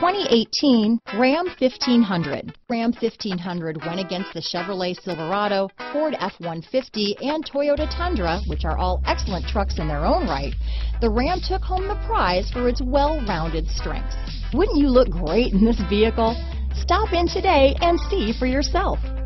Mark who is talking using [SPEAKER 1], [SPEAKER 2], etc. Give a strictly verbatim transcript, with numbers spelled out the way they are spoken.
[SPEAKER 1] twenty eighteen Ram fifteen hundred. Ram fifteen hundred went against the Chevrolet Silverado, Ford F one fifty, and Toyota Tundra, which are all excellent trucks in their own right. The Ram took home the prize for its well-rounded strengths. Wouldn't you look great in this vehicle? Stop in today and see for yourself.